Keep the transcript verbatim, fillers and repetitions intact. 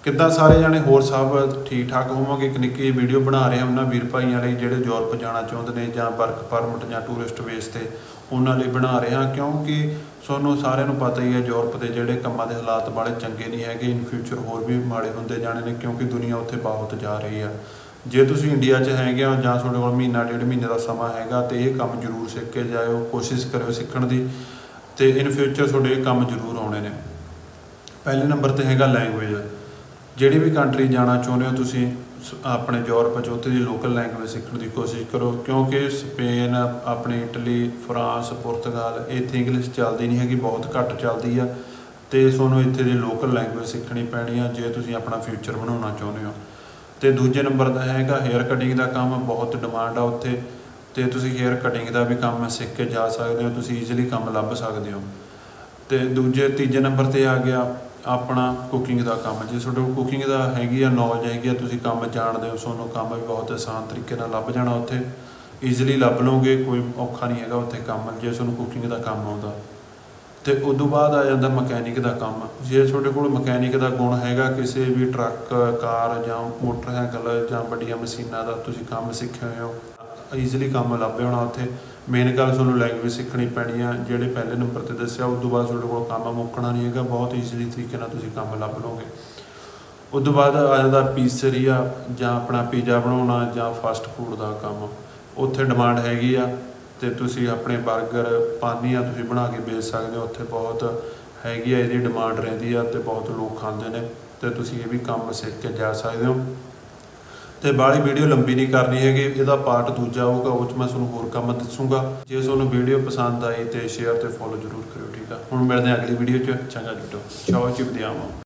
किद्दां सारे जाने होर सब ठीक ठाक होवोगे। एक निक्की वीडियो बना रहे हैं उन्होंने वीर भाइयों लिए जिहड़े यूरोप जाना चाहते हैं जां वर्क परमिट जां टूरिस्ट बेस ते उन्होंने बना रहे हैं, क्योंकि सोनू सारिਆਂ ਨੂੰ पता ही है यूरोप के जिहड़े कामां दे हालात वाले चंगे नहीं है। इन फ्यूचर होर भी माड़े होंदे जाने ने, क्योंकि दुनिया उत्थे बहुत जा रही है। जे तुसीं इंडिया च हैगे हो जां तुहाडे कोल महीना डेढ़ महीने का समा हैगा तो ये काम जरूर सीख के जाओ, कोशिश करो सीखण दी, ते इन फ्यूचर तुहाडे ये काम जरूर आउणे ने। पहले नंबर ते हैगा लैंगुएज। जिहड़ी भी कंट्री जाना चाहुंदे हो तुसीं अपने यूरोप च उत्थे दी लोकल लैंगुएज सीखण दी कोशिश करो, क्योंकि स्पेन अपने इटली फ्रांस पुर्तगाल इत्थे इंग्लिश चलदी नहीं हैगी, बहुत घੱਟ चलदी आ। तो तुहानूं इत्थे दी लोकल लैंगुएज सीखनी पैनी आ जे तुसीं अपना फ्यूचर बनाउणा चाहुंदे हो। तो दूजे नंबर का हैगा हेयर कटिंग का काम, बहुत डिमांड आ उत्थे, तो तुसीं हेयर कटिंग का भी काम सीख के जा सकते हो, तुसीं ईजिली काम लभ सकते हो। तो दूजे तीजे नंबर पर आ गया अपना कुकिंग का काम। जे तुहाडे कोल कुकिंग का हैगी आ नॉलेज हैगी आ, तुसीं काम जाणदे हो, तुहानूं काम भी बहुत आसान तरीके नाल लभ जाना उत्थे, ईजिली लभ लोगे, कोई औखा नहीं हैगा उत्थे काम जे तुहानूं कुकिंग का काम आउंदा। तो उदों बाद आ जाता मकैनिक का काम। जे तुहाडे कोल मकैनिक का गुण हैगा किसी भी ट्रक कार जां मोटरसाइकिल जां वड्डियां मशीनां दा तुसीं काम सीखे हो, ईजिली काम लभ जाना उत्थे। मेन गल तुहानूं लैंगुएज सीखनी पैनी आ, जिहड़े पहले नंबर पर दस्सिया। उदों बाद तुहाडे कोल काम मुक्कना नहीं हैगा, बहुत ईजिली तरीके नाल तुसीं काम लभ लोगे। उदों बाद आ जाता पीसरीआ जां अपना पीज़ा बनाउणा जां फास्ट फूड का काम, उत्थे डिमांड हैगी आ। तो तुसीं अपने बर्गर पानियां तुसीं बना के बेच सकते हो, उत्थे बहुत हैगी आ, इहदी डिमांड रहिंदी आ ते बहुत लोग खांदे ने, तो तुसीं ये भी काम सीख के जा सकते हो। तो बाहली वीडियो लंबी नहीं करनी हैगी, इहदा पार्ट दूजा होगा, उस मैं तुहानूं होर काम दसूँगा। जे तुहानूं वीडियो पसंद आई तो शेयर तो फॉलो जरूर करो, ठीक है। हुण मिलदे हैं अगली वीडियो च, चंगा जुटो, चाओ चिपदियां।